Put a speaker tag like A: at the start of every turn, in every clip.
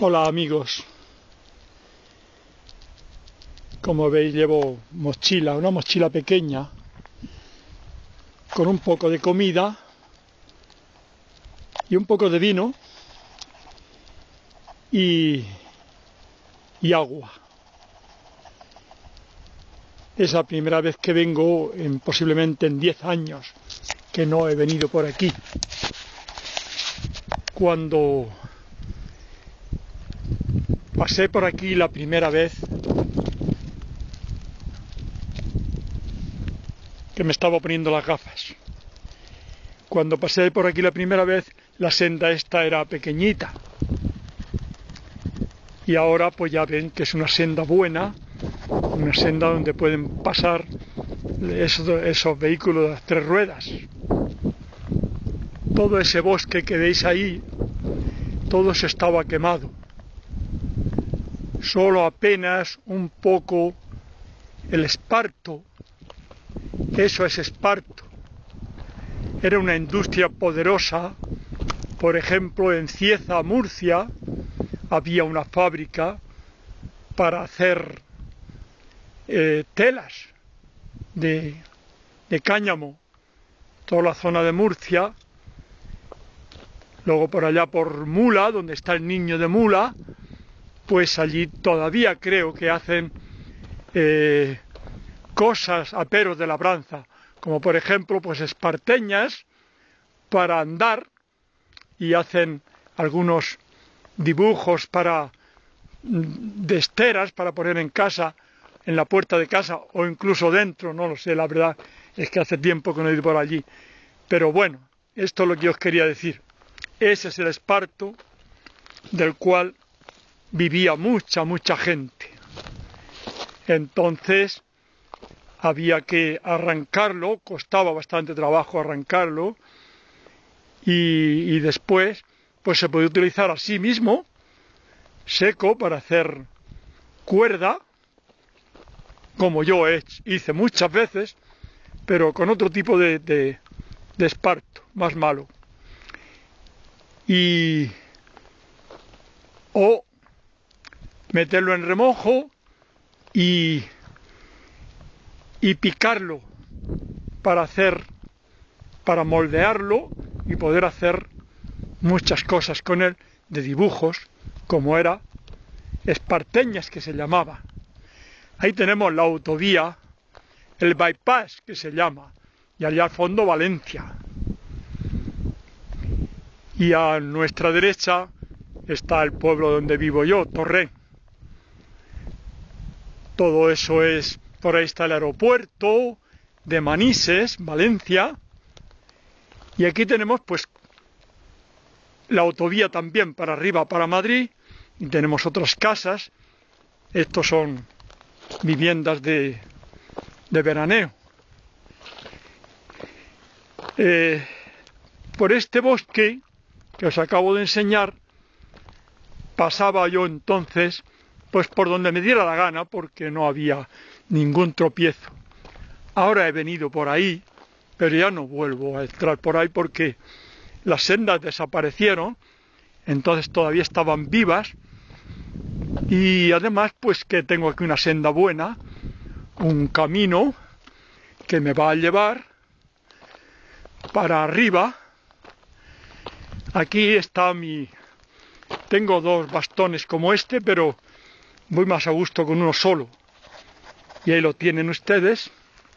A: Hola amigos, como veis llevo mochila, una mochila pequeña con un poco de comida y un poco de vino y agua. Es la primera vez que vengo posiblemente en 10 años que no he venido por aquí. Cuando pasé por aquí la primera vez, que me estaba poniendo las gafas. Cuando pasé por aquí la primera vez, la senda esta era pequeñita. Y ahora pues ya ven que es una senda buena, una senda donde pueden pasar esos vehículos de las 3 ruedas. Todo ese bosque que veis ahí, todo eso estaba quemado. Solo apenas un poco el esparto. Eso es esparto. Era una industria poderosa. Por ejemplo, en Cieza, Murcia, había una fábrica para hacer telas de cáñamo. Toda la zona de Murcia. Luego por allá por Mula, donde está el Niño de Mula, pues allí todavía creo que hacen cosas, aperos de labranza, como por ejemplo pues esparteñas para andar, y hacen algunos dibujos de esteras para poner en casa, en la puerta de casa o incluso dentro, no lo sé, la verdad es que hace tiempo que no he ido por allí. Pero bueno, esto es lo que os quería decir. Ese es el esparto del cual vivía mucha gente. Entonces había que arrancarlo, costaba bastante trabajo arrancarlo, y después pues se podía utilizar así mismo, seco, para hacer cuerda, como yo hice muchas veces, pero con otro tipo de esparto, más malo. O meterlo en remojo y picarlo para moldearlo y poder hacer muchas cosas con él, de dibujos, como era esparteñas, que se llamaba. Ahí tenemos la autovía, el bypass, que se llama, y allá al fondo Valencia. Y a nuestra derecha está el pueblo donde vivo yo, Torrent. Todo eso es, por ahí está el aeropuerto de Manises, Valencia. Y aquí tenemos pues la autovía también para arriba, para Madrid, y tenemos otras casas. Estos son viviendas de veraneo. Por este bosque que os acabo de enseñar, pasaba yo entonces pues por donde me diera la gana, porque no había ningún tropiezo. Ahora he venido por ahí, pero ya no vuelvo a entrar por ahí porque las sendas desaparecieron, entonces todavía estaban vivas, y además pues que tengo aquí una senda buena, un camino que me va a llevar para arriba. Aquí está tengo 2 bastones como este, pero voy más a gusto con uno solo. Y ahí lo tienen ustedes.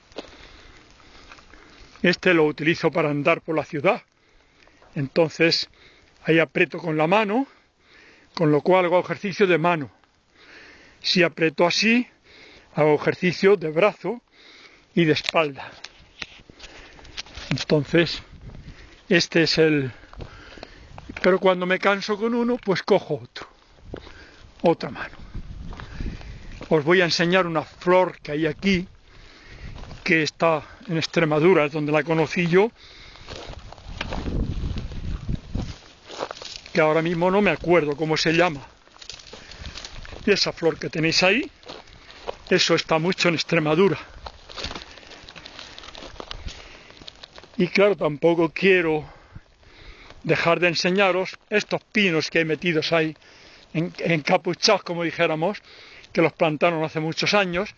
A: Este lo utilizo para andar por la ciudad. Entonces, ahí aprieto con la mano, con lo cual hago ejercicio de mano. Si aprieto así, hago ejercicio de brazo y de espalda. Entonces, este es Pero cuando me canso con uno, pues cojo otra mano. Os voy a enseñar una flor que hay aquí, que está en Extremadura, es donde la conocí yo, que ahora mismo no me acuerdo cómo se llama. Y esa flor que tenéis ahí, eso está mucho en Extremadura. Y claro, tampoco quiero dejar de enseñaros estos pinos que hay metidos ahí encapuchados, como dijéramos, que los plantaron hace muchos años,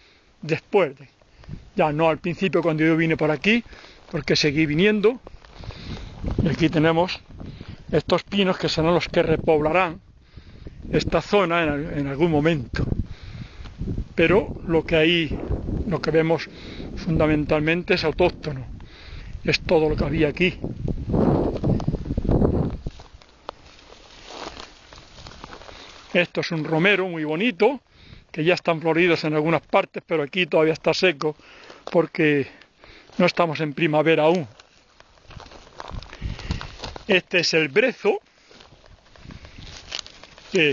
A: ya no al principio cuando yo vine por aquí, porque seguí viniendo. Y aquí tenemos estos pinos que serán los que repoblarán esta zona en algún momento. Pero lo que vemos fundamentalmente es autóctono, es todo lo que había aquí. Esto es un romero muy bonito, que ya están floridos en algunas partes, pero aquí todavía está seco porque no estamos en primavera aún. Este es el brezo, que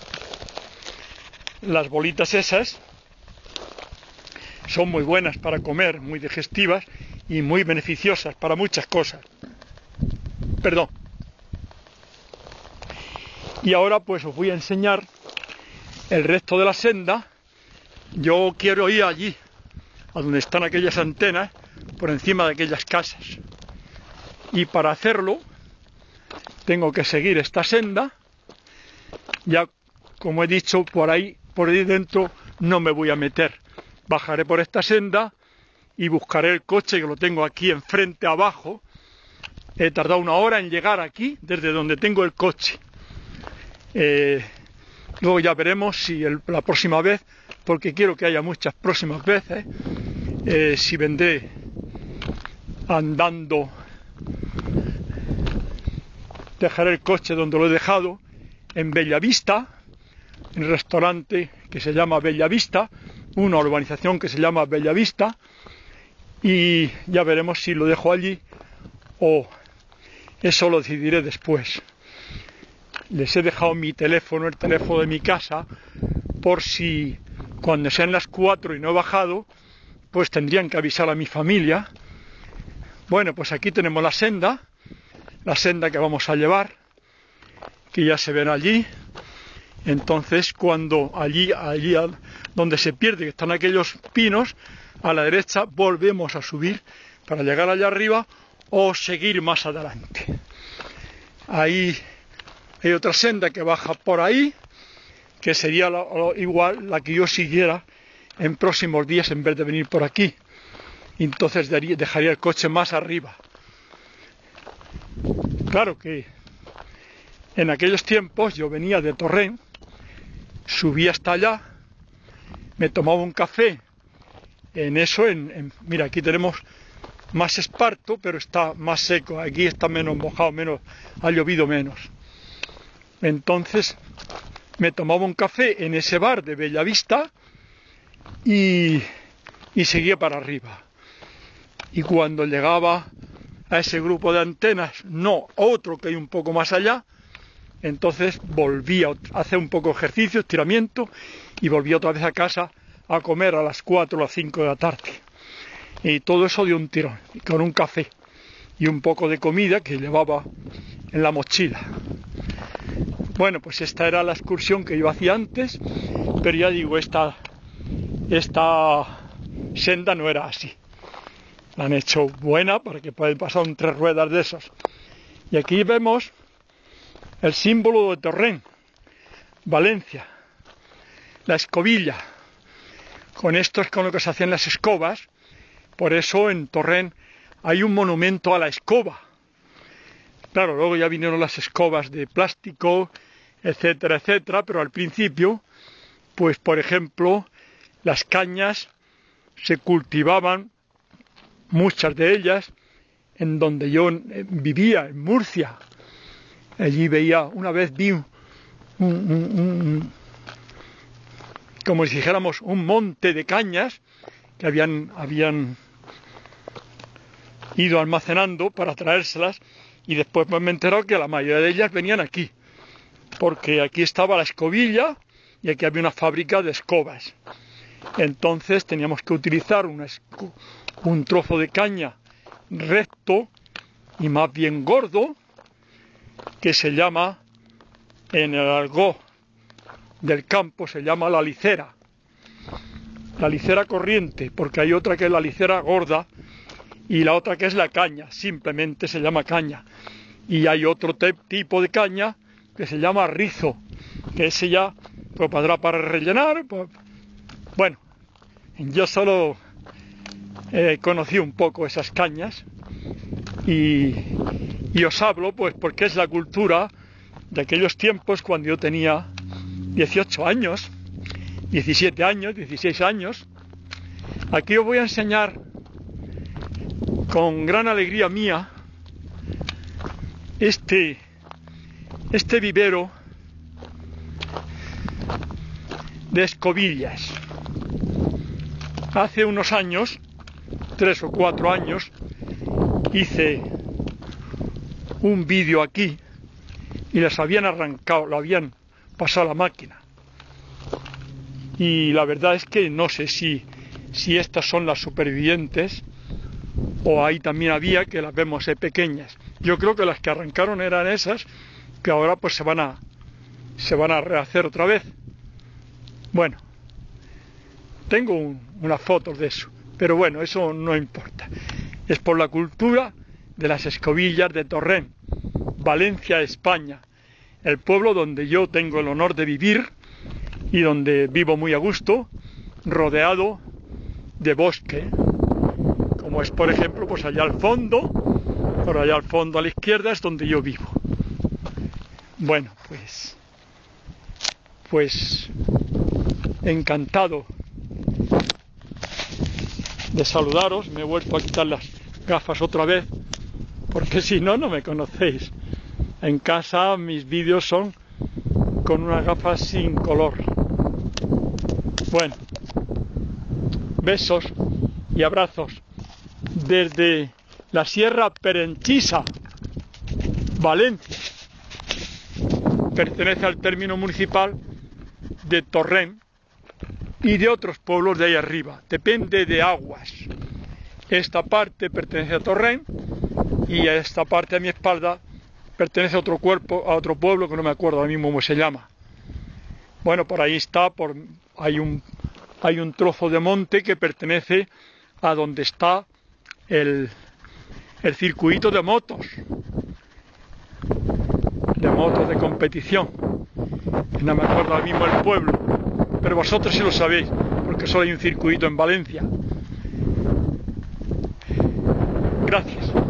A: las bolitas esas son muy buenas para comer, muy digestivas y muy beneficiosas para muchas cosas. Perdón. Y ahora pues os voy a enseñar el resto de la senda. Yo quiero ir allí, a donde están aquellas antenas, por encima de aquellas casas. Y para hacerlo tengo que seguir esta senda. Ya, como he dicho, por ahí dentro no me voy a meter. Bajaré por esta senda y buscaré el coche, que lo tengo aquí enfrente abajo. He tardado 1 hora en llegar aquí, desde donde tengo el coche. Luego ya veremos si la próxima vez, porque quiero que haya muchas próximas veces, si vendré andando, dejaré el coche donde lo he dejado, en Bellavista, en el restaurante que se llama Bellavista, una urbanización que se llama Bellavista, y ya veremos si lo dejo allí o eso lo decidiré después. Les he dejado mi teléfono, el teléfono de mi casa, por si cuando sean las 4 y no he bajado, pues tendrían que avisar a mi familia. Bueno, pues aquí tenemos la senda que vamos a llevar, que ya se ven allí. Entonces, cuando allí donde se pierde, que están aquellos pinos, a la derecha volvemos a subir para llegar allá arriba o seguir más adelante. Ahí hay otra senda que baja por ahí, que sería igual la que yo siguiera en próximos días en vez de venir por aquí. Entonces dejaría el coche más arriba. Claro que en aquellos tiempos yo venía de Torrent, subí hasta allá, me tomaba un café. Mira, aquí tenemos más esparto, pero está más seco. Aquí está menos mojado, ha llovido menos. Entonces me tomaba un café en ese bar de Bellavista y seguía para arriba. Y cuando llegaba a ese grupo de antenas, no, otro que hay un poco más allá, entonces volví a hacer un poco de ejercicio, estiramiento, y volví otra vez a casa a comer a las 4 o las 5 de la tarde. Y todo eso de un tirón, con un café y un poco de comida que llevaba en la mochila. Bueno, pues esta era la excursión que yo hacía antes, pero ya digo, esta senda no era así. La han hecho buena para que puedan pasar 3 ruedas de esas. Y aquí vemos el símbolo de Torrent, Valencia, la escobilla. Con esto es con lo que se hacían las escobas. Por eso en Torrent hay un monumento a la escoba. Claro, luego ya vinieron las escobas de plástico, etcétera, etcétera, pero al principio, pues por ejemplo, las cañas se cultivaban, muchas de ellas, en donde yo vivía, en Murcia. Allí una vez vi como si dijéramos, un monte de cañas que habían ido almacenando para traérselas, y después me he enterado que la mayoría de ellas venían aquí, porque aquí estaba la escobilla y aquí había una fábrica de escobas. Entonces teníamos que utilizar un trozo de caña recto y más bien gordo, que se llama, en el argot del campo, se llama la licera corriente, porque hay otra que es la licera gorda y la otra que es la caña, simplemente se llama caña. Y hay otro tipo de caña que se llama rizo, que ese ya pues podrá para rellenar. Pues, bueno, yo solo conocí un poco esas cañas y os hablo pues porque es la cultura de aquellos tiempos cuando yo tenía 18 años, 17 años, 16 años. Aquí os voy a enseñar con gran alegría mía este vivero de escobillas. Hace unos años, 3 o 4 años, hice un vídeo aquí y las habían arrancado, lo habían pasado a la máquina. Y la verdad es que no sé si estas son las supervivientes o ahí también había, que las vemos pequeñas. Yo creo que las que arrancaron eran esas, que ahora pues se van a rehacer otra vez. Bueno, tengo unas fotos de eso, pero bueno, eso no importa. Es por la cultura de las escobillas de Torrent, Valencia, España, el pueblo donde yo tengo el honor de vivir y donde vivo muy a gusto, rodeado de bosque, como es por ejemplo pues allá al fondo, por allá al fondo a la izquierda es donde yo vivo. Bueno, pues encantado de saludaros. Me he vuelto a quitar las gafas otra vez porque si no, no me conocéis. En casa mis vídeos son con unas gafas sin color. Bueno, besos y abrazos desde la Sierra Perenchisa, Valencia. Pertenece al término municipal de Torrent y de otros pueblos de ahí arriba. Depende de aguas. Esta parte pertenece a Torrent y a esta parte a mi espalda pertenece a otro pueblo que no me acuerdo ahora mismo cómo se llama. Bueno, por ahí está, hay un trozo de monte que pertenece a donde está el circuito de motos de competición. No me acuerdo ahora mismo el pueblo, pero vosotros sí lo sabéis, porque solo hay un circuito en Valencia. Gracias.